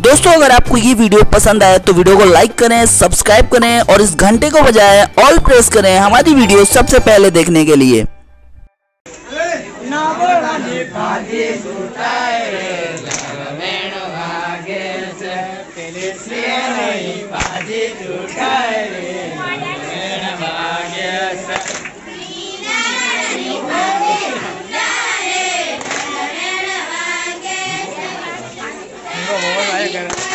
दोस्तों अगर आपको ये वीडियो पसंद आए तो वीडियो को लाइक करें, सब्सक्राइब करें और इस घंटे को बजाय ऑल प्रेस करें हमारी वीडियो सबसे पहले देखने के लिए। बहुत